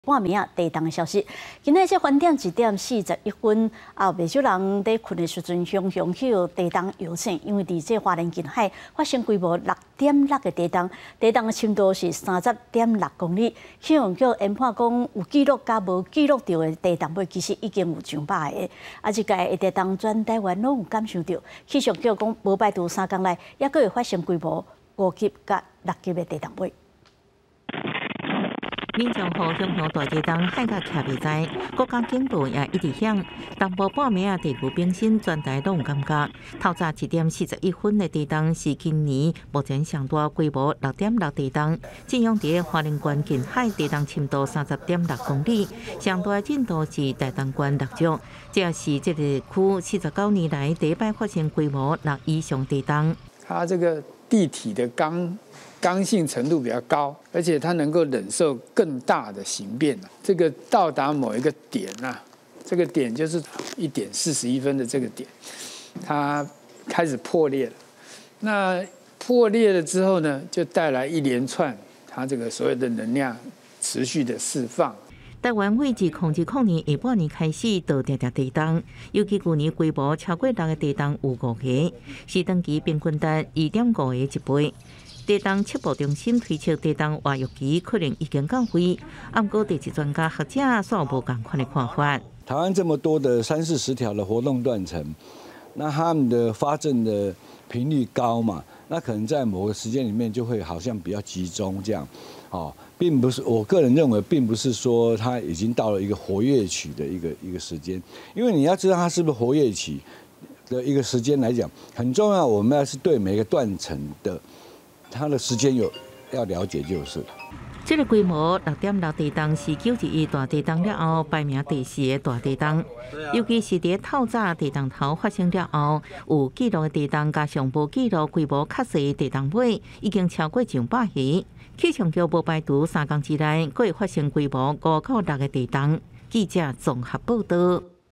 半暝啊，地动的消息。今仔这翻点1:41，后未少人在困的时阵，雄雄去地动摇醒，因为伫这花莲近海发生规模6.6的地动，地动的深度是30.6公里。气象局研判讲，有记录甲无记录到的地动尾，其实已经有上百个。啊，这届的地动全台湾拢有感受到。气象局讲，无排除3天内还佫会发生规模5级甲6级的地动尾。 民众和雄雄大地动海甲徛袂在，国家警报也一直响。东部半暝啊，地区冰心全台拢有感觉。透早1:41的地动是今年目前上大规模6.6地动，震央伫花莲县近海，地动深度30.6公里，上大震度是大东县6级。这也是这个区49年来第一摆发生规模6以上地动。 它这个地体的刚性程度比较高，而且它能够忍受更大的形变。这个到达某一个点啊，这个点就是1:41的这个点，它开始破裂了。那破裂了之后呢，就带来一连串它这个所有的能量持续的释放。 台湾位自2020年下半年开始，就常常地动，尤其去年规模超过6个地动有5个，是当期平均达2.5个1倍。地动测报中心推测地动活跃期可能已经到位，不过地质专家学者煞有无同款的看法。 台湾这么多的30-40条的活动断层，那他们的发震的频率高嘛，那可能在某个时间里面就会好像比较集中这样，哦。 并不是，我个人认为，并不是说它已经到了一个活跃期的一个时间，因为你要知道它是不是活跃期的一个时间来讲，很重要。我们要是对每个断层的它的时间要了解就是了。 这个规模6.6地动是911大地动了后排名第4个大地动，尤其是伫透早地动头发生了后，有记录的地动加上无记录规模较细的地动尾，已经超过100个。 气象局无排除3天之内，佫会发生规模5到6个地动。记者综合报道。